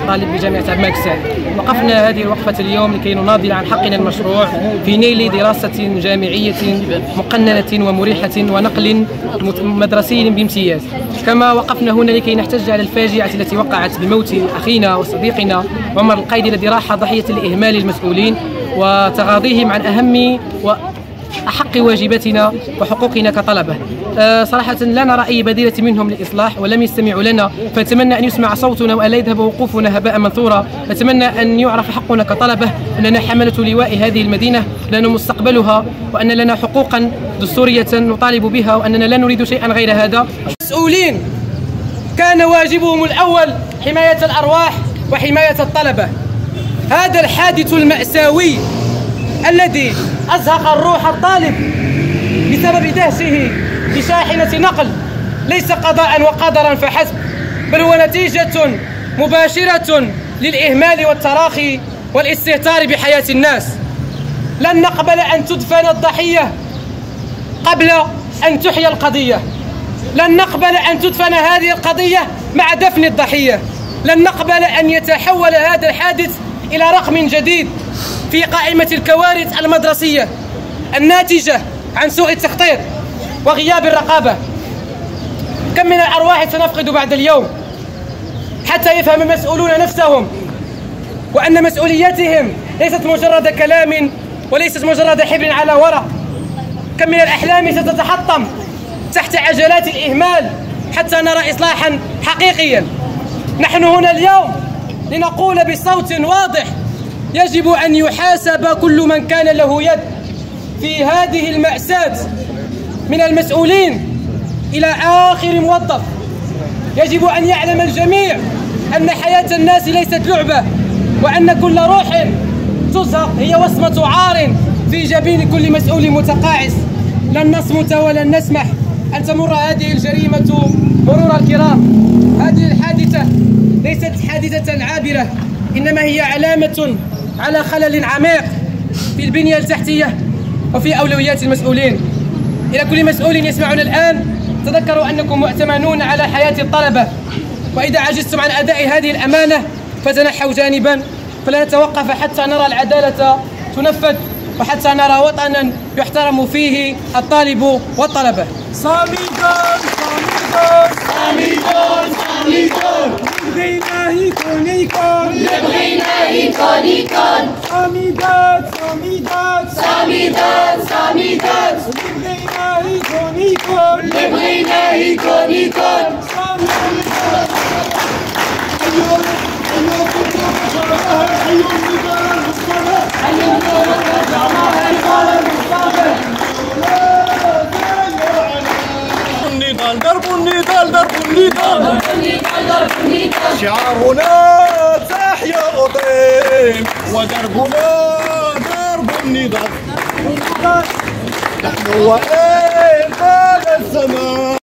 طالب بجامعة عبد الملك السعدي. وقفنا هذه الوقفة اليوم لكي نناضل عن حقنا المشروع في نيل دراسة جامعية مقننة ومريحة ونقل مدرسي بامتياز. كما وقفنا هنا لكي نحتج على الفاجعة التي وقعت بموت أخينا وصديقنا عمر القيد الذي راح ضحية لإهمال المسؤولين وتغاضيهم عن أهم وأحق واجباتنا وحقوقنا كطلبة. صراحة لا نرى أي بديلة منهم للإصلاح ولم يستمعوا لنا، فنتمنى أن يسمع صوتنا وأن لا يذهب وقوفنا هباء منثورا. نتمنى أن يعرف حقنا كطلبة، أننا حملة لواء هذه المدينة، لنا مستقبلها، وأن لنا حقوقا دستورية نطالب بها، وأننا لا نريد شيئا غير هذا. المسؤولين كان واجبهم الأول حماية الأرواح وحماية الطلبة. هذا الحادث المأساوي الذي أزهق الروح الطالب بسبب دهشه بشاحنة نقل ليس قضاء وقدرا فحسب، بل هو نتيجة مباشرة للإهمال والتراخي والاستهتار بحياة الناس. لن نقبل أن تدفن الضحية قبل أن تحيا القضية. لن نقبل أن تدفن هذه القضية مع دفن الضحية. لن نقبل أن يتحول هذا الحادث إلى رقم جديد في قائمة الكوارث المدرسية الناتجة عن سوء التخطيط وغياب الرقابة. كم من الأرواح سنفقد بعد اليوم حتى يفهم المسؤولون نفسهم وأن مسؤولياتهم ليست مجرد كلام وليست مجرد حبر على ورق. كم من الأحلام ستتحطم تحت عجلات الإهمال حتى نرى إصلاحا حقيقيا. نحن هنا اليوم لنقول بصوت واضح: يجب أن يحاسب كل من كان له يد في هذه المأساة، من المسؤولين إلى آخر موظف. يجب أن يعلم الجميع أن حياة الناس ليست لعبة، وأن كل روح تزهق هي وصمة عار في جبين كل مسؤول متقاعس. لن نصمت ولن نسمح أن تمر هذه الجريمة مرور الكرام. هذه الحادثة ليست حادثة عابرة، إنما هي علامة على خلل عميق في البنية التحتية وفي أولويات المسؤولين. إلى كل مسؤول يسمعنا الآن: تذكروا أنكم مؤتمنون على حياة الطلبة، وإذا عجزتم عن أداء هذه الأمانة فتنحوا جانبا، فلا نتوقف حتى نرى العدالة تنفذ وحتى نرى وطنا يحترم فيه الطالب والطلبة. صامدون صامدون صامدون صامدون نبغينا يكون نبغينا يكون صامدات صامدات صامدات صامدات نبغينا يكون درب النضال درب النضال شعارنا تحيا أطيم ودربنا درب النضال نحن وإن هذا الزمان.